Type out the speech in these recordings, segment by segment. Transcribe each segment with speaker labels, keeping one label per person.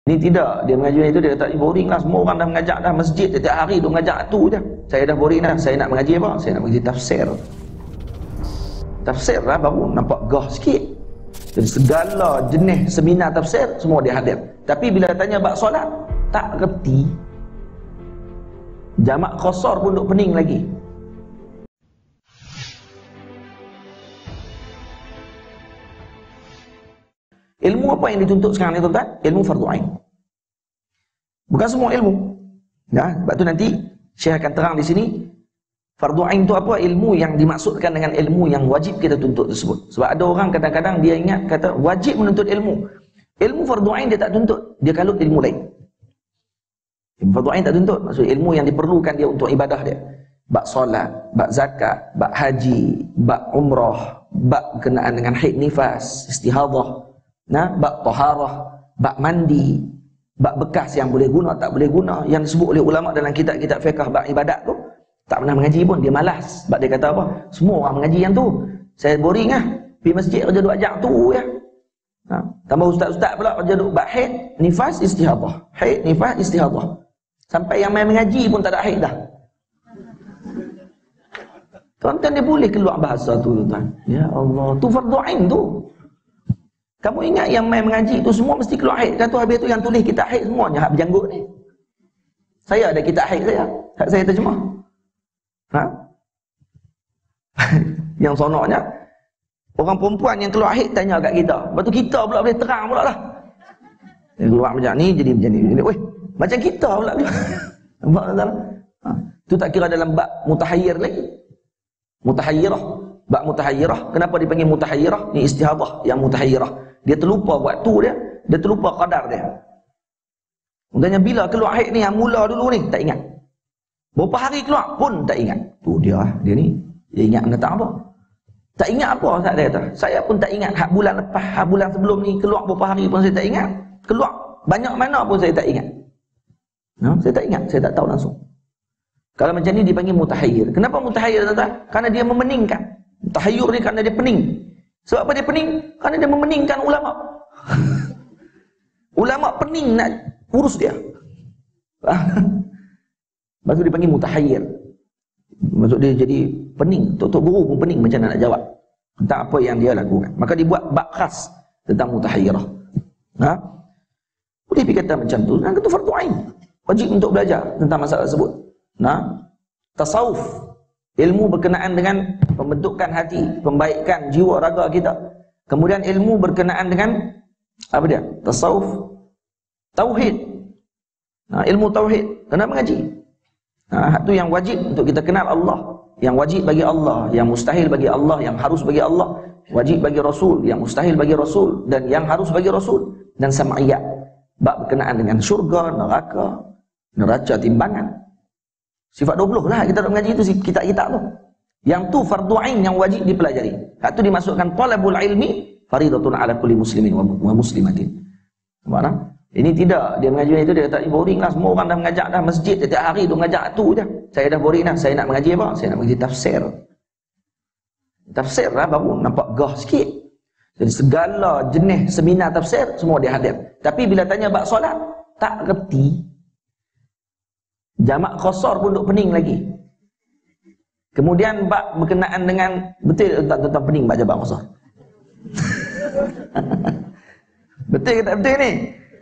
Speaker 1: Ini tidak, dia mengaji itu dia kata boring lah, semua orang dah mengajak dah, masjid setiap hari dia mengajak tu je. Saya dah boring dah, saya nak mengaji apa? Saya nak mengaji tafsir. Tafsir lah baru nampak gah sikit. Jadi segala jenis seminar tafsir semua dia hadir. Tapi bila tanya bab solat, tak reti. Jamak qasar pun duk pening lagi. Ilmu apa yang dituntut sekarang ni tuan-tuan? Ilmu fardu ain. Bukan semua ilmu. Ya, sebab tu nanti Syekh akan terang di sini fardu ain tu apa, ilmu yang dimaksudkan dengan ilmu yang wajib kita tuntut tersebut. Sebab ada orang kadang-kadang dia ingat kata wajib menuntut ilmu. Ilmu fardu ain dia tak tuntut, dia kalut ilmu lain. Ilmu fardu ain tak tuntut, maksud ilmu yang diperlukan dia untuk ibadah dia. Bab solat, bab zakat, bab haji, bab umrah, bab berkenaan dengan haid nifas, istihadah. Nah, bab taharah, bab mandi, bab bekas yang boleh guna tak boleh guna, yang disebut oleh ulama dalam kitab-kitab fiqh bab ibadat tu, tak pernah mengaji pun, dia malas. Sebab dia kata apa? Semua orang mengaji yang tu. Saya boring lah. Pergi masjid kerja duk ajak tu ya. Ha. Tambah ustaz-ustaz pula kerja duk bab haid, nifas, istihadah. Haid, nifas, istihadah. Sampai yang main mengaji pun tak ada haid dah. Tuan-tuan dia boleh keluar bahasa tu tuan. Ya Allah, tu fardu ain tu. Kamu ingat yang main mengaji tu semua mesti keluar haid. Kan tu habis tu yang tulis kitab haid semuanya hak berjanggut ni. Saya ada kitab haid saya. Hak saya terjemah. Ha? Yang sonoknya orang perempuan yang keluar haid tanya kat kita. Lepas tu kita pula boleh terang pula lah. Dia keluar macam ni jadi macam ni. Weh, macam kita pula. Nampak tak? Ha. Tu tak kira dalam bab mutahayyir lagi. Mutahayyirah. Bab mutahayyirah. Kenapa dipanggil mutahayyirah? Ni istihadah yang mutahayyirah. Dia terlupa buat tu dia terlupa qadar dia. Maknanya bila keluar haid ni yang mula dulu ni tak ingat. Berapa hari keluar pun tak ingat. Tu dia ni. Dia ingat benda tak apa. Tak ingat apa Ustaz dia kata. Saya pun tak ingat hak bulan lepas, hak bulan sebelum ni keluar berapa hari pun saya tak ingat. Keluar banyak mana pun saya tak ingat. No, saya tak ingat, saya tak tahu langsung. Kalau macam ni dipanggil mutahayyir. Kenapa mutahayyir tuan-tuan? Karena dia memeningkan. Mutahayyir ni kerana dia pening. Sebab apa dia pening? Kerana dia memeningkan ulama. Ulama pening nak urus dia. Lepas tu dipanggil mutahayyir. Maksud dia jadi pening. Tok guru pun pening macam mana nak jawab tentang apa yang dia lakukan. Maka dibuat bab khas tentang mutahayyirah. Ha? Boleh dikata macam tu. Dan itu fardu ain. Wajib untuk belajar tentang masalah tersebut. Nah, tasawuf, ilmu berkenaan dengan pembentukan hati, pembaikan jiwa raga kita. Kemudian ilmu berkenaan dengan apa dia? Tasawuf, tauhid. Nah, ilmu tauhid, kena mengaji. Nah, itu yang wajib untuk kita kenal Allah, yang wajib bagi Allah, yang mustahil bagi Allah, yang harus bagi Allah, wajib bagi Rasul, yang mustahil bagi Rasul dan yang harus bagi Rasul, dan sam'iyat, bab berkenaan dengan syurga, neraka, neraca timbangan. Sifat 20 lah kita nak mengaji itu kitab-kitab tu. Yang tu fardu ain yang wajib dipelajari. Hak tu dimasukkan talabul ilmi faridatun ala kulli muslimin wa muslimatin. Nampak tak? Ini tidak, dia mengaji itu dia kata boring lah, semua orang dah mengajak dah, masjid setiap hari dia mengajak tu je. Saya dah boring dah, saya nak mengaji apa? Saya nak mengaji tafsir. Tafsir lah baru nampak gah sikit. Jadi segala jenis seminar tafsir semua dia hadir. Tapi bila tanya bab solat, tak reti. Jamak qasar pun duk pening lagi. Kemudian bab berkenaan dengan betul tak tentang pening bab jamak qasar. Betul ke tak betul ni?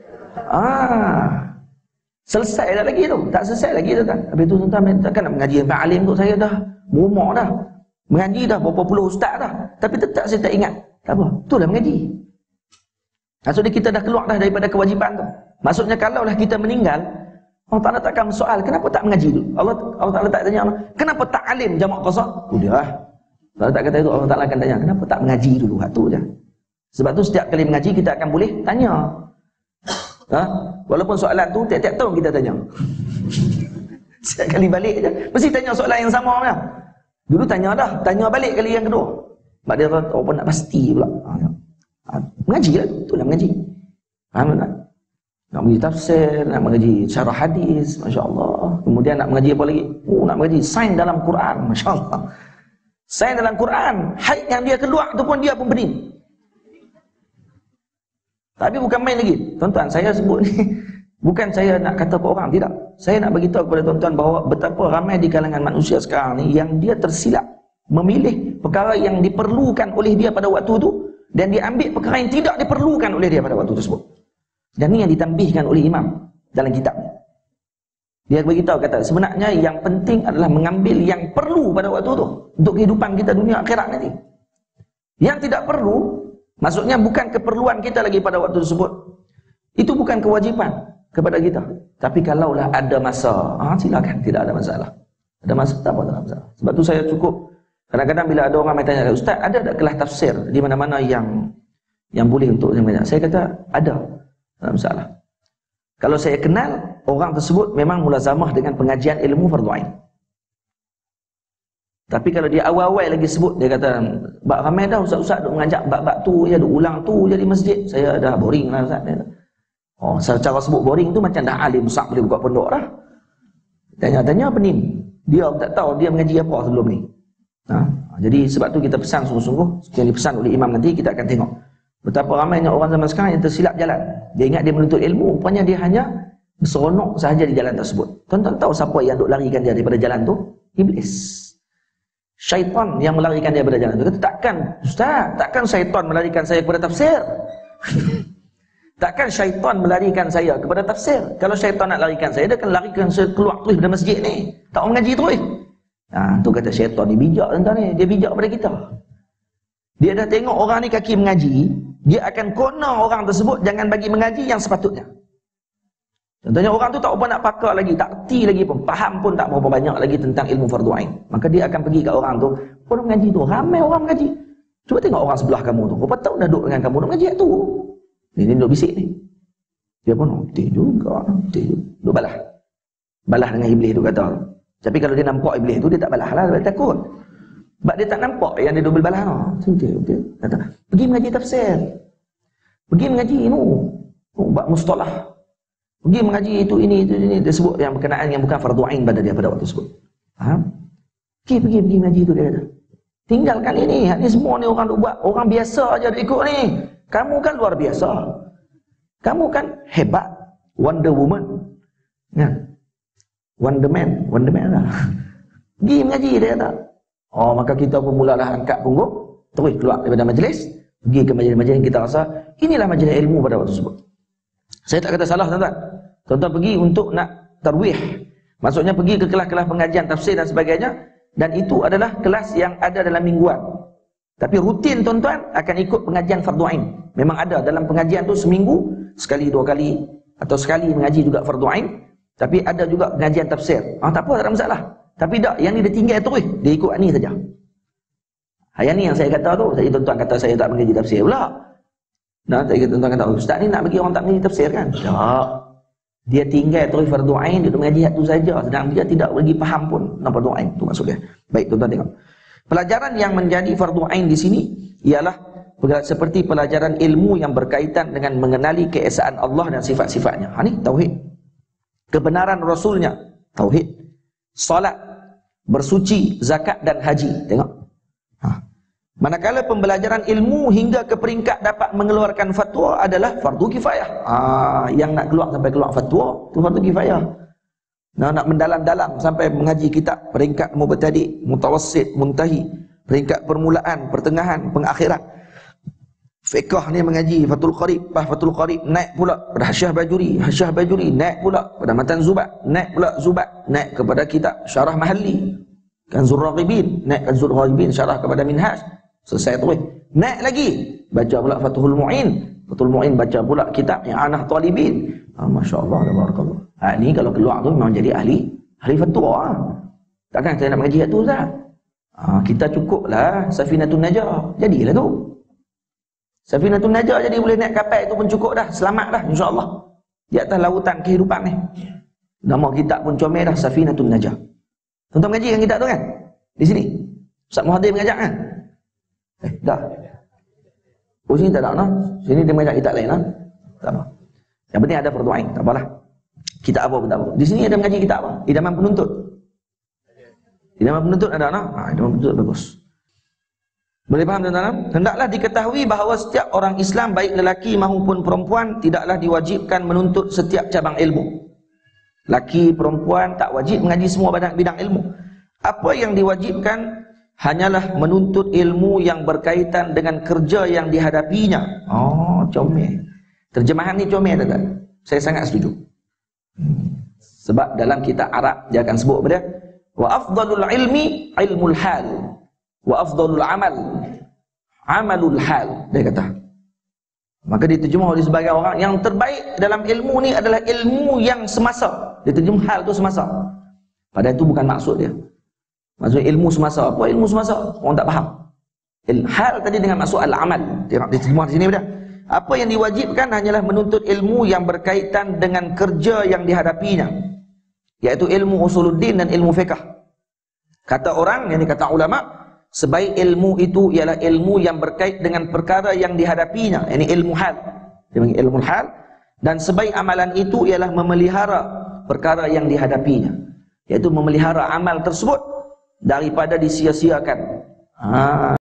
Speaker 1: Selesai dah lagi tu. Tak selesai lagi tu kan. Habis tu tuan-tuan takkan nak mengaji dengan alim tu, saya dah berumur dah. Mengaji dah berapa puluh ustaz dah. Tapi tetap saya tak ingat. Tak apa. Itulah mengaji. Maksudnya kita dah keluar dah daripada kewajipan tu. Maksudnya kalaulah kita meninggal, Allah Ta'ala takkan soal, kenapa tak mengaji dulu? Allah Ta'ala tak tanya, kenapa tak alim jamak qasar? Udah lah. Allah tak kata itu, Allah Ta'ala akan tanya, kenapa tak mengaji dulu? Itu je. Sebab tu setiap kali mengaji kita akan boleh tanya. Ha? Walaupun soalan tu tiap-tiap tahun kita tanya. Setiap kali balik je, mesti tanya soalan yang sama punya. Dulu tanya dah, tanya balik kali yang kedua. Sebab dia apa nak pasti pula. Mengaji lah, itulah mengaji. Faham tak? Nak mengaji tafsir, nak mengaji syarah hadis, Masya Allah. Kemudian nak mengaji apa lagi? Nak mengaji sains dalam Quran, Masya Allah. Sains dalam Quran, haid yang dia keluar tu pun dia pun pening. Tapi bukan main lagi. Tuan-tuan, saya sebut ni bukan saya nak kata ke orang, tidak. Saya nak beritahu kepada tuan-tuan bahawa betapa ramai di kalangan manusia sekarang ni yang dia tersilap memilih perkara yang diperlukan oleh dia pada waktu tu, dan dia ambil perkara yang tidak diperlukan oleh dia pada waktu tersebut. Dan ni yang ditambihkan oleh imam dalam kitab. Dia beritahu, kata sebenarnya yang penting adalah mengambil yang perlu pada waktu tu untuk kehidupan kita dunia akhirat nanti. Yang tidak perlu, maksudnya bukan keperluan kita lagi pada waktu tersebut, itu bukan kewajipan kepada kita. Tapi kalaulah ada masa, silakan, tidak ada masalah. Ada masa, tak apa, tak ada masalah. Sebab tu saya cukup, kadang-kadang bila ada orang bertanya, Ustaz, ada tak kelas tafsir di mana-mana yang boleh untuk saya kata, ada, tak ada masalah. Kalau saya kenal orang tersebut memang mulazamah dengan pengajian ilmu fardu ain. Tapi kalau dia awal-awal lagi sebut, dia kata, bab ramai dah ustaz-ustaz duk mengajak bab-bab tu je, duk ulang tu je di masjid, saya dah boring lah ustaz. Secara sebut boring tu macam dah alim besar boleh buka pondok dah. Tanya-tanya apa ni? Dia tak tahu dia mengaji apa sebelum ni. Jadi sebab tu kita pesan sungguh-sungguh, yang dipesan oleh imam nanti kita akan tengok betapa ramainya orang zaman sekarang yang tersilap jalan. Dia ingat dia menuntut ilmu, rupanya dia hanya seronok sahaja di jalan tersebut. Tuan-tuan tahu siapa yang duk larikan dia daripada jalan tu? Iblis. Syaitan yang melarikan dia daripada jalan tu. Kata, takkan ustaz, takkan syaitan melarikan saya kepada tafsir. Takkan syaitan melarikan saya kepada tafsir. Kalau syaitan nak larikan saya, dia akan larikan saya keluar terus dari masjid ni, tak mau mengaji terus. Tu kata syaitan ni bijak, tuan-tuan ni. Dia bijak pada kita. Dia dah tengok orang ni kaki mengaji, dia akan kona orang tersebut jangan bagi mengaji yang sepatutnya. Contohnya orang tu tak apa nak pakar lagi, tak erti lagi pun, faham pun tak berapa banyak lagi tentang ilmu fardu ain. Maka dia akan pergi ke orang tu, orang mengaji tu, ramai orang mengaji. Cuba tengok orang sebelah kamu tu, berapa tahun dah duduk dengan kamu, duduk mengaji tu. Ni duduk bisik ni. Dia pun, juga, duduk balah. Balah dengan iblis tu kata. Tapi kalau dia nampak iblis tu, dia tak balah lah, dia takut. Sebab dia tak nampak yang dia double balah tu. Dia kata, pergi mengaji tafsir. Pergi mengaji bab mustalah. Pergi mengaji itu ini. Dia sebut yang berkenaan yang bukan fardu ain pada dia pada waktu tersebut. Faham? Pergi mengaji itu dia kata. Tinggalkan ini. Ini semua ni orang duk buat. Orang biasa aja duk ikut ni. Kamu kan luar biasa. Kamu kan hebat. Wonder Woman. Wonder Man lah. Pergi mengaji dia kata. Maka kita pun mulalah angkat punggung, terus keluar daripada majlis, pergi ke majlis-majlis yang kita rasa inilah majlis ilmu pada waktu tersebut. Saya tak kata salah tuan-tuan. Tuan-tuan pergi untuk nak tarwih. Maksudnya pergi ke kelas-kelas pengajian tafsir dan sebagainya, dan itu adalah kelas yang ada dalam mingguan. Tapi rutin tuan-tuan akan ikut pengajian fardu ain. Memang ada dalam pengajian tu seminggu sekali, 2 kali atau sekali mengaji juga fardu ain. Tapi ada juga pengajian tafsir. Tak apa, tak ada masalah. Tapi tak, yang ni dia tinggal terus, dia ikut ni saja. Yang ni yang saya kata tu, jadi tuan-tuan kata saya tak mengaji tafsir pula. Tadi tuan-tuan kata, ustaz ni nak bagi orang tak mengaji tafsir kan? Tak. Dia tinggal terus fardu ain, dia mengaji tu saja, sedang dia tidak lagi faham pun tentang fardu ain. Tu maksudnya. Baik, tuan-tuan tengok. Pelajaran yang menjadi fardu ain di sini ialah seperti pelajaran ilmu yang berkaitan dengan mengenali keesaan Allah dan sifat-sifatnya. Ni tauhid. Kebenaran Rasulnya, tauhid. Salat, bersuci, zakat dan haji. Tengok. Manakala pembelajaran ilmu hingga ke peringkat dapat mengeluarkan fatwa adalah fardu kifayah. Yang nak sampai keluar fatwa, tu fardu kifayah. Nak mendalam-dalam sampai mengaji kitab peringkat mubtadi', mutawassit, muntahi, peringkat permulaan, pertengahan, pengakhiran. Fiqh ni mengaji Fathul Qarib, naik pula pada Hasyah Bajuri, naik pula pada Matan Zubat, naik pula Zubat, naik kepada kitab Syarah Mahalli, Kanzul Raghibin, naik Kanzul Raghibin, syarah kepada Minhaj, selesai terus. Naik lagi, baca pula Fathul Mu'in, baca pula kitab I'anah Talibin. Masya-Allah, tabarakallah. Ni kalau keluar tu memang jadi ahli fatwa. Takkan saya nak mengaji tu Ustaz. Kita cukuplah Safinatun Najah. Jadilah tu. Safinatun Najah jadi boleh naik kapal itu pun cukup dah, selamat dah insya-Allah. Di atas lautan kehidupan ni. Nama kitab pun comel dah, Safinatun Najah. Tuan-tuan mengaji kan kitab tu kan? Di sini. Ustaz Muhadir mengajak kan? Dah. Sini tak ada sini dia mengajak kitab lain tak apa. Yang penting ada fardu ain, tak apalah. Kitab apa pun tak apa. Di sini ada mengaji kitab apa? Idaman Penuntut. Idaman Penuntut ada Idaman Penuntut bagus. Boleh faham tuan-tuan? Hendaklah diketahui bahawa setiap orang Islam baik lelaki maupun perempuan tidaklah diwajibkan menuntut setiap cabang ilmu. Laki perempuan tak wajib mengaji semua bidang ilmu. Apa yang diwajibkan hanyalah menuntut ilmu yang berkaitan dengan kerja yang dihadapinya. Oh, comel. Terjemahan ni comel tak? Saya sangat setuju. Sebab dalam kitab Arab dia akan sebut apa dia? Wa afdalul ilmi ilmul hal. Wa afdalul amal amalul hal, dia kata. Maka diterjemah oleh sebagian orang, yang terbaik dalam ilmu ni adalah ilmu yang semasa. Dia terjemah hal tu semasa, padahal itu bukan maksud dia. Maksud ilmu semasa. Apa ilmu semasa? Orang tak faham. Hal tadi dengan maksud al-amal. Dia diterjemah di sini dah. Apa yang diwajibkan hanyalah menuntut ilmu yang berkaitan dengan kerja yang dihadapinya, iaitu ilmu usuluddin dan ilmu fiqh. Kata orang, yang kata ulama, sebaik ilmu itu ialah ilmu yang berkait dengan perkara yang dihadapinya, ini ilmu hal. Dia panggil ilmu hal. Dan sebaik amalan itu ialah memelihara perkara yang dihadapinya, iaitu memelihara amal tersebut daripada disia-siakan.